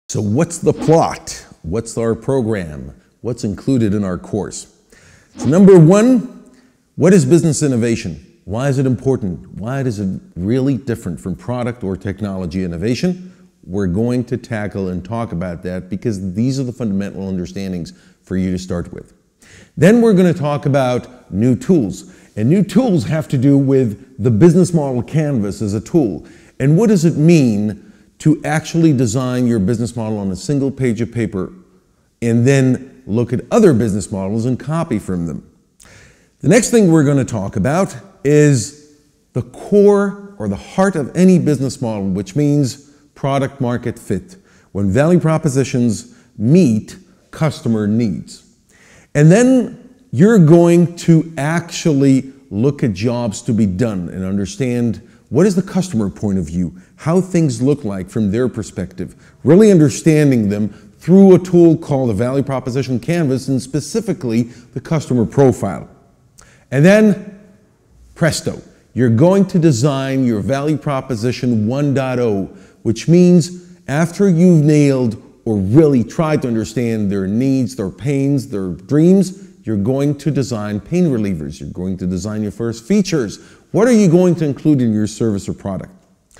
So what's the plot? What's our program? What's included in our course? So number one, what is business innovation? Why is it important? Why is it really different from product or technology innovation? We're going to tackle and talk about that because these are the fundamental understandings for you to start with. Then we're going to talk about new tools. And new tools have to do with the business model canvas as a tool. And what does it mean to actually design your business model on a single page of paper and then look at other business models and copy from them? The next thing we're going to talk about is the core or the heart of any business model, which means product market fit, when value propositions meet customer needs. And then you're going to actually look at jobs to be done and understand what is the customer point of view, how things look like from their perspective, really understanding them through a tool called the Value Proposition Canvas and specifically the customer profile. And then, presto, you're going to design your Value Proposition 1.0, which means after you've nailed or really tried to understand their needs, their pains, their dreams, you're going to design pain relievers. You're going to design your first features. What are you going to include in your service or product?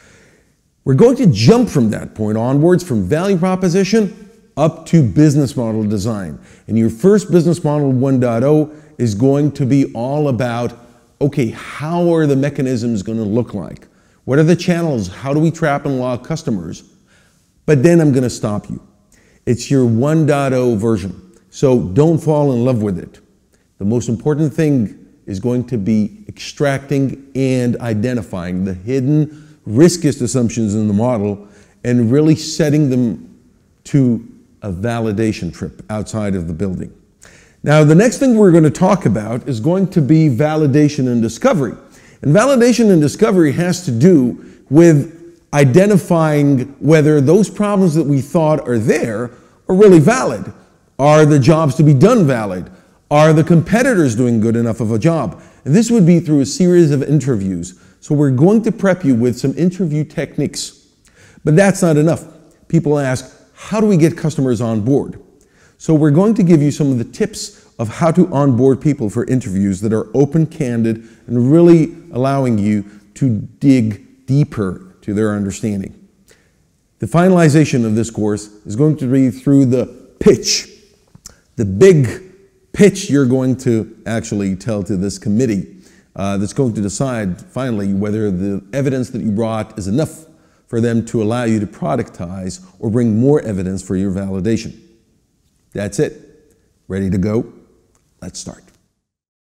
We're going to jump from that point onwards, from value proposition up to business model design. And your first business model 1.0 is going to be all about, okay, how are the mechanisms going to look like? What are the channels? How do we trap and log customers? But then I'm going to stop you. It's your 1.0 version. So don't fall in love with it. The most important thing is going to be extracting and identifying the hidden, riskiest assumptions in the model and really setting them to a validation trip outside of the building. Now, the next thing we're going to talk about is going to be validation and discovery. And validation and discovery has to do with identifying whether those problems that we thought are there are really valid. Are the jobs to be done valid? Are the competitors doing good enough of a job? And this would be through a series of interviews. So we're going to prep you with some interview techniques. But that's not enough. People ask, how do we get customers on board? So we're going to give you some of the tips of how to onboard people for interviews that are open, candid, and really allowing you to dig deeper to their understanding. The finalization of this course is going to be through the pitch. The big pitch you're going to actually tell to this committee that's going to decide finally whether the evidence that you brought is enough for them to allow you to productize or bring more evidence for your validation. That's it. Ready to go? Let's start.